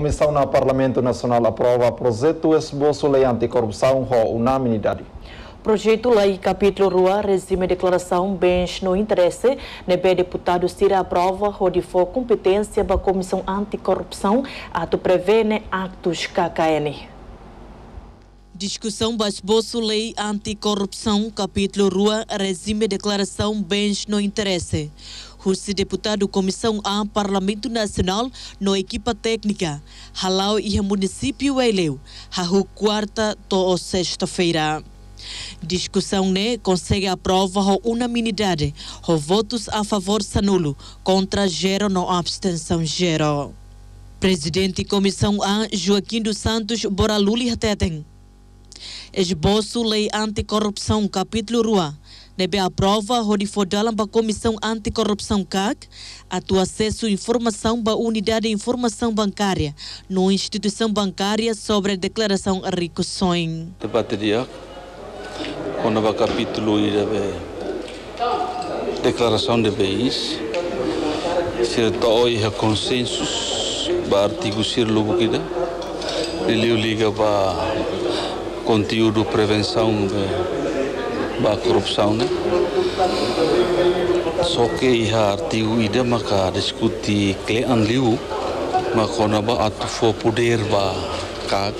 Comissão no Parlamento Nacional aprova projeto esboço lei anticorrupção com unanimidade. Projeto lei capítulo rua regime declaração bens no interesse nebe deputado Cira aprova onde for competência da Comissão Anticorrupção ato prevene atos KKN. Discussão esboço lei anticorrupção capítulo rua regime declaração bens no interesse. O deputado Comissão A Parlamento Nacional no equipa técnica Halau e município Eileu hahu quarta to sexta-feira. Discussão ne consegue aprova com unanimidade, com votos a favor nulo, contra zero, no abstenção zero. Presidente Comissão A Joaquim dos Santos Boraluli Hateten. Esboço lei anticorrupção capítulo rua. Nebe aprova onde for dalam ba Comissão Anticorrupção CAC atu acesso informação ba unidade de informação bancária no instituição bancária sobre a declaração ricoções. Debateria quando o capítulo de declaração de bens se toa consensus ba artigo sir lubu kita ele liga ba conteúdo prevenção ba corrupção né só que ia artigo ida maka diskuti klean liu maka ba atu fo poder ba kak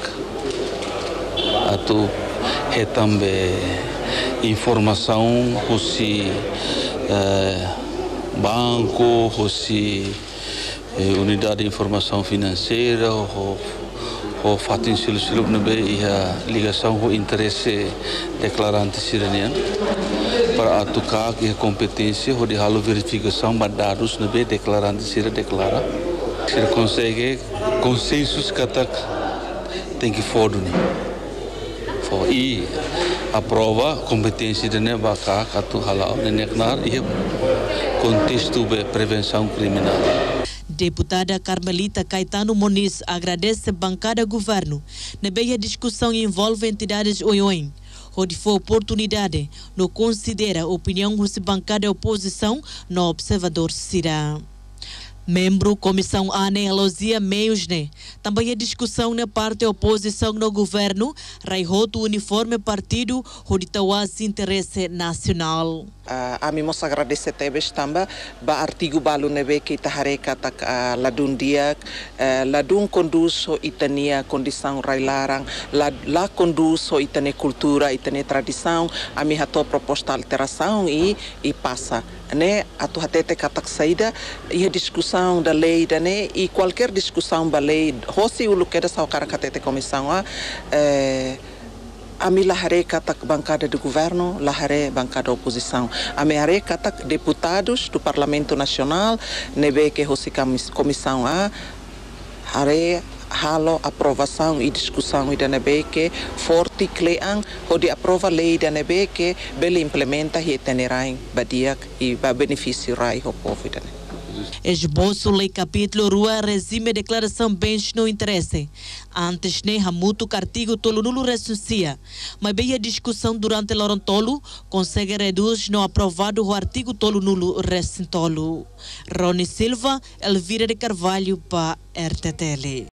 atu é também informação se banco se unidade de informação financeira ou fato em silo nebe a ligação com interesse declarante sireniano para atuar que a competência ou de halo verificação de dados nebe declarante sira declara se consegue consensus kata tem que foduni e aprova competência de nebaka katu halal neneknar e contexto de prevenção criminal. Deputada Carmelita Caetano Moniz agradece a bancada governo. Nebe a discussão envolve entidades oioin. Onde for oportunidade, não considera a opinião da bancada oposição no observador Cira. Membro Comissão ANE Alozia Meiosne. Também a discussão na parte oposição no governo, raihoto uniforme partido, onde tawaz interesse nacional. A mim mos agradecer também ba artigo balu nebe que tahareka tak ladun dia ladun conduz o itania condição railarang la conduz o itane cultura itane tradição a mim hato proposta alteração e passa né atu hatete katak saída e a discussão da lei da né e qualquer discussão da lei hosi ulu queda sa cara katete comissão a mim lahare katak bancada do governo, lahare bancada da oposição. A mim lahare katak deputados do Parlamento Nacional, nebe que hosi comissão a hare halo aprovação e discussão e da nebe que forte clean onde aprova lei da nebe que bele implementa e tenerai badiak e ba benefício rai ho povo da Esboço lei capítulo rua regime declaração bens no interesse. Antes ne hamuto artigo tolo nulo ressuscia. Mas bem a discussão durante Lorontolo consegue reduzir no aprovado o artigo tolo nulo recintolo. Rony Silva, Elvira de Carvalho para RTTL.